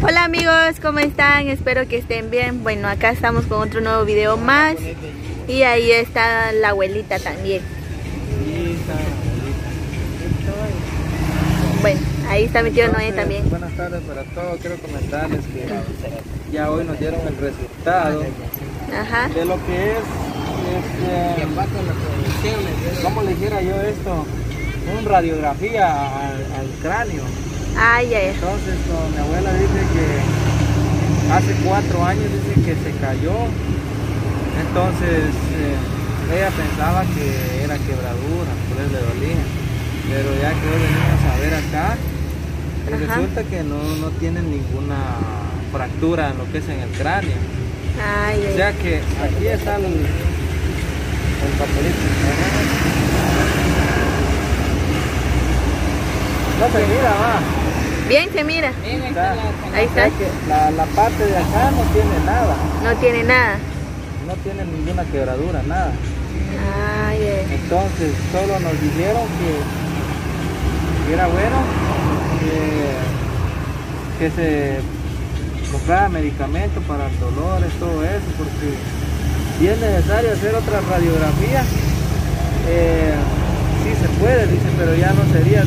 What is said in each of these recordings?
Hola amigos, ¿cómo están? Espero que estén bien. Bueno, acá estamos con otro nuevo video más. Y ahí está la abuelita también. Bueno, ahí está mi tío Noé también. Buenas tardes para todos. Quiero comentarles que ya hoy nos dieron el resultado de lo que es, ¿cómo le dijera yo esto? Una radiografía al cráneo. Entonces mi abuela dice que hace 4 años dice que se cayó. Entonces ella pensaba que era quebradura, por eso le dolía. Pero ya que hoy venimos a ver acá, resulta que no tiene ninguna fractura en lo que es en el cráneo. O sea que aquí está el papelito. No se mira, va. Bien se mira. Bien, ahí está. Que la parte de acá no tiene nada. No tiene nada. No tiene ninguna quebradura, nada. Entonces solo nos dijeron que era bueno que se comprara medicamento para el dolor, todo eso, porque si es necesario hacer otra radiografía, sí se puede, dice, pero ya no sería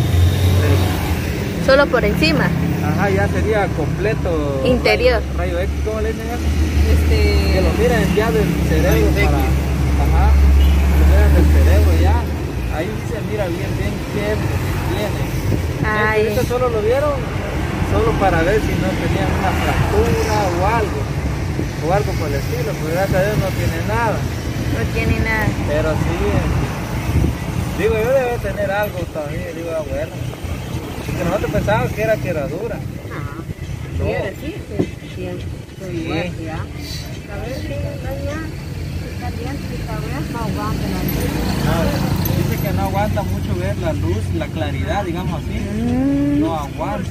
solo por encima. Ajá, ya sería completo. Interior. Rayo X, ¿cómo le dicen eso? Que lo miren ya del cerebro para. Ajá. Lo miran del cerebro ya. Ahí se mira bien qué tiene. Ahorita solo lo vieron solo para ver si no tenían una fractura o algo por el estilo, pero gracias a Dios no tiene nada. No tiene nada. Pero sí, digo, yo debe tener algo todavía, digo, bueno. Que nosotros pensábamos que era quebradura. No. Sí. A ver si está bien, no aguanta la luz. Dice que no aguanta mucho ver la luz, la claridad, digamos así. No aguanta.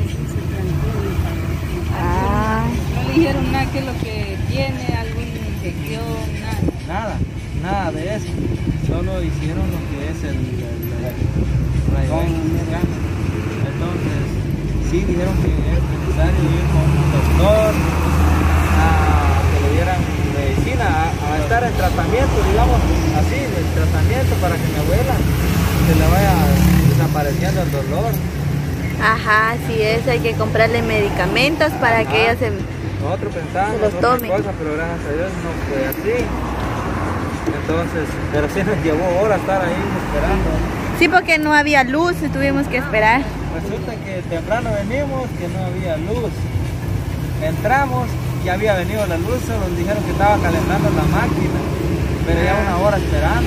No le dijeron nada que es lo que tiene, alguna infección, Nada de eso. Solo hicieron lo que es el rayo X. Entonces, sí dijeron que es necesario ir con un doctor a que le dieran medicina, a estar en tratamiento, digamos así, el tratamiento para que mi abuela se le vaya desapareciendo el dolor. Ajá, sí es, hay que comprarle medicamentos para que ella nosotros pensábamos los tome. Cosas, pero gracias a Dios no fue así. Entonces, pero sí nos llevó horas estar ahí esperando. Sí, porque no había luz y tuvimos que esperar. Resulta que temprano venimos, que no había luz. Entramos, ya había venido la luz, solo nos dijeron que estaba calentando la máquina, pero ya 1 hora esperando.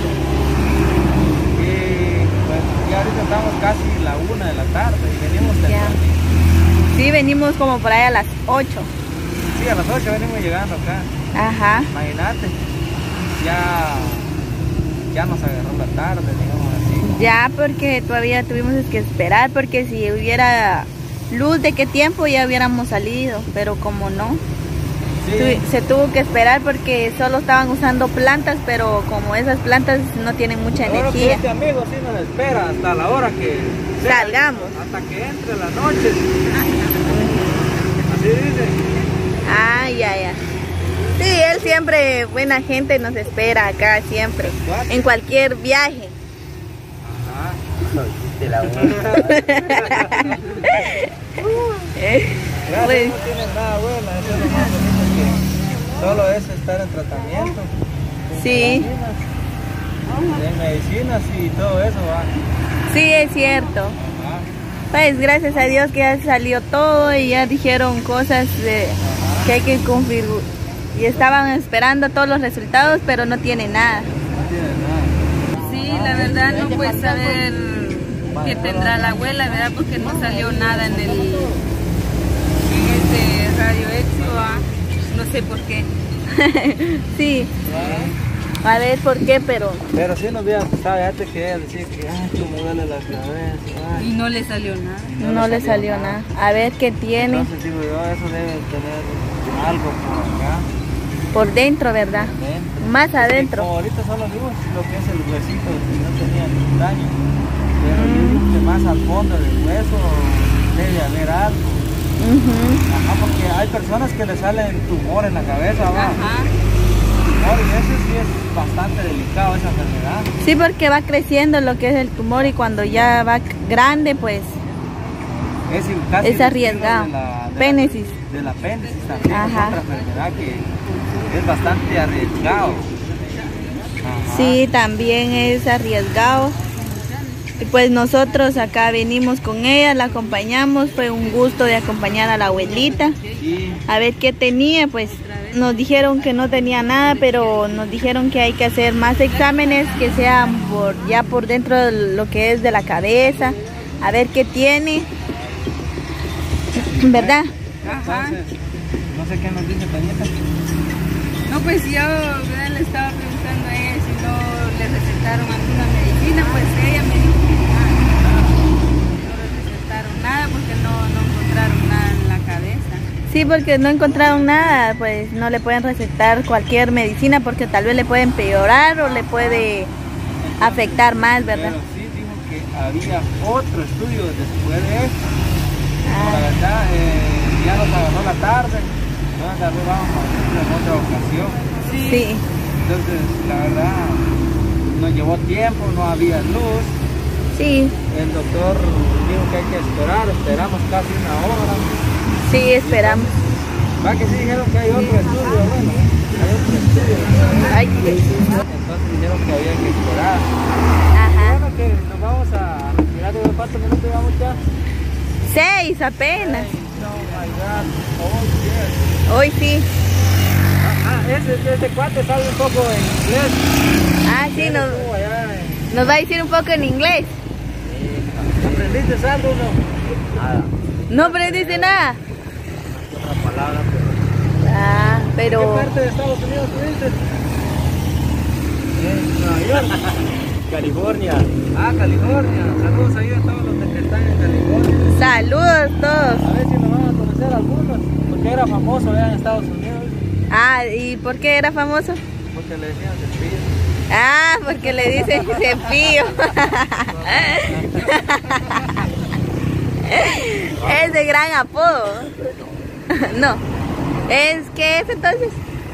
Y pues ya ahorita estamos casi la 1 de la tarde y venimos temprano. Sí, venimos como por ahí a las 8. Sí, a las 8 venimos llegando acá. Ajá. Imagínate, ya nos agarró la tarde, digamos así. Ya, porque todavía tuvimos que esperar, porque si hubiera luz de qué tiempo ya hubiéramos salido, pero como no, se tuvo que esperar porque solo estaban usando plantas, pero como esas plantas no tienen mucha energía. Este amigo sí nos espera hasta la hora que salgamos. Hasta que entre la noche. Así dice. Ya. Sí, él siempre, buena gente, nos espera acá siempre, en cualquier viaje. No hiciste la Pues, no tiene nada buena, eso es lo más bonito que solo es estar en tratamiento. Sí. En medicinas y todo eso va. Sí, es cierto. Pues gracias a Dios que ya salió todo y ya dijeron cosas que hay que confirmar. Y estaban esperando todos los resultados, pero no tiene nada. Sí, la verdad no puede saber qué tendrá la abuela, ¿verdad? Porque no salió nada en este radio X, no sé por qué. Sí. A ver por qué, pero sí nos había gustado, ya te quería decir que me duele la cabeza. Y no le salió nada. No le salió nada. A ver qué tiene. Entonces digo yo, eso debe tener algo por acá. Por dentro, ¿verdad? Más adentro. Como ahorita solo vimos lo que es el huesito, que no tenía ningún daño. Pero yo digo que más al fondo del hueso debe haber algo. Ajá, porque hay personas que le salen tumor en la cabeza, ¿va? Ajá. Tumor, y eso sí es bastante delicado, esa enfermedad. Sí, porque va creciendo lo que es el tumor y cuando ya va grande, pues es arriesgado. De la apéndicis también. Ajá. Es otra enfermedad que es bastante arriesgado. Ajá. Sí, también es arriesgado. Y pues nosotros acá venimos con ella, la acompañamos, fue un gusto de acompañar a la abuelita. Sí. A ver qué tenía, pues nos dijeron que no tenía nada, pero nos dijeron que hay que hacer más exámenes que sean ya por dentro de lo que es de la cabeza, a ver qué tiene, ¿verdad? Ajá. No sé qué nos dice Tanieta. No, pues yo le estaba preguntando a ella si no le recetaron alguna medicina, pues ella me dijo que no le recetaron nada porque no encontraron nada en la cabeza. Sí, porque no encontraron nada, pues no le pueden recetar cualquier medicina porque tal vez le puede empeorar o le puede afectar más, ¿verdad? Pero sí dijo que había otro estudio después de esto. La verdad, ya nos agarró la tarde, tal vez vamos a hacerlo en otra ocasión. Sí. Entonces, la verdad, nos llevó tiempo, no había luz. Sí. El doctor dijo que hay que esperamos casi una hora. Sí, esperamos. Va que sí dijeron que hay otro estudio, bueno, hay otro estudio. Entonces dijeron que había que esperar. Ajá. Bueno, que nos vamos a retirar de cuántos minutos llevamos ya. 6 apenas. No, my God. Hoy sí. Este cuate sabe un poco en inglés. Ah, sí, nos va a decir un poco en inglés. ¿Aprendiste algo o no? Nada. ¿No aprendiste nada? Otra palabra, pero... ¿Qué parte de Estados Unidos tuviste? En Nueva York. California. Ah, California. Saludos ahí a todos los que están en California. Saludos todos. A ver si nos van a conocer algunos. Porque era famoso allá en Estados Unidos. Ah, ¿y por qué era famoso? Porque le decían Cepillo. Ah, porque le dicen Cepillo. Es de gran apodo. No. ¿Qué es entonces?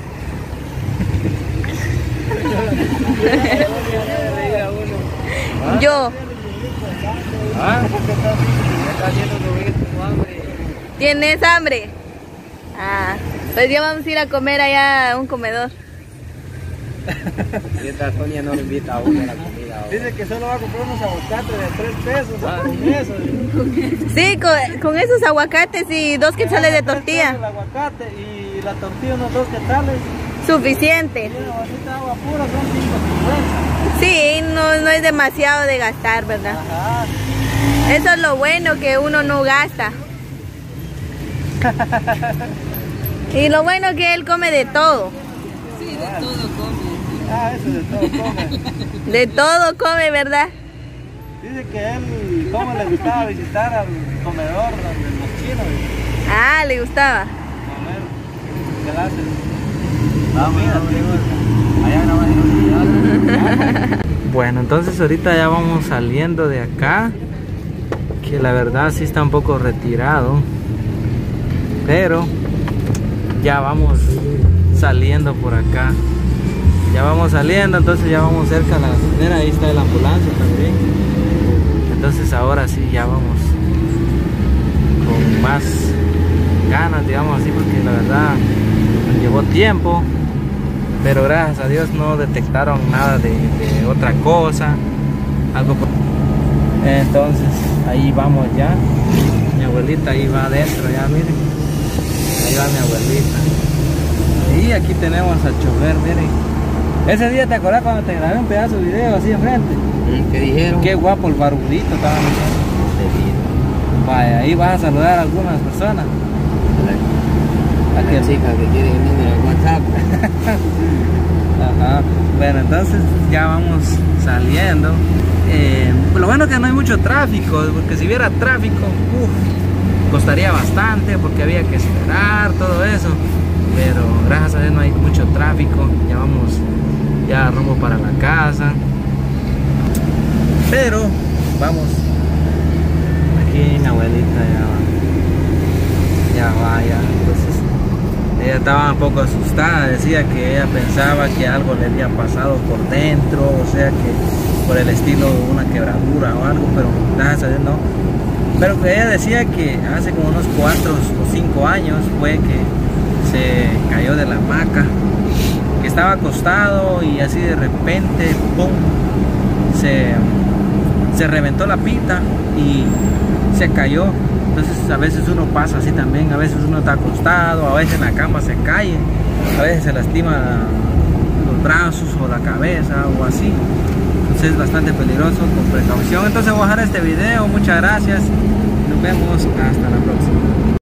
Yo. ¿Tienes hambre? Ah, pues ya vamos a ir a comer allá a un comedor. Esta Sonia no le invita a uno a la comida. Dice que solo va a comprar unos aguacates de 3 pesos. Con eso. Sí, con esos aguacates y 2 quetzales de tortilla. El aguacate y la tortilla unos 2 quetzales. Suficiente. Y una bolsita de agua pura son 5.50. Sí, no es demasiado de gastar, ¿verdad? Ajá. Eso es lo bueno, que uno no gasta. Y lo bueno es que él come de todo. Sí, de todo come. Ah, eso de todo come. De todo come, ¿verdad? Dice que él, cómo le gustaba visitar al comedor de los chinos. Ah, le gustaba. Comer, ¿qué haces? Bueno, entonces ahorita ya vamos saliendo de acá, que la verdad sí está un poco retirado, pero ya vamos saliendo por acá. Ya vamos saliendo, entonces ya vamos cerca a la gasolinera, ahí está la ambulancia también. Entonces ahora sí ya vamos con más ganas, digamos así, porque la verdad nos llevó tiempo. Pero gracias a Dios no detectaron nada de otra cosa, algo por... Entonces ahí vamos ya. Mi abuelita ahí va adentro, ya miren. Ahí va mi abuelita. Y aquí tenemos al chofer, miren. Ese día te acordás cuando te grabé un pedazo de video así enfrente. ¿Qué dijeron? Qué guapo el barbudito estaba. Vaya, ahí vas a saludar a algunas personas. A la chica que quiere el número de WhatsApp. Ajá. Bueno, entonces ya vamos saliendo. Lo bueno es que no hay mucho tráfico, porque si hubiera tráfico, costaría bastante, porque había que esperar todo eso. Pero gracias a Dios no hay mucho tráfico. Ya vamos ya rumbo para la casa. Pero vamos. Aquí mi abuelita ya va. Ya vaya, entonces ella estaba un poco asustada, decía que ella pensaba que algo le había pasado por dentro, o sea que por el estilo de una quebradura o algo, pero gracias a Dios no. Pero que ella decía que hace como unos 4 o 5 años fue que se cayó de la hamaca, que estaba acostado y así de repente, ¡pum!, se reventó la pita y se cayó. Entonces a veces uno pasa así también, a veces uno está acostado, a veces en la cama se cae, a veces se lastima los brazos o la cabeza o así. Entonces es bastante peligroso, con precaución. Entonces voy a dejar este video, muchas gracias, nos vemos hasta la próxima.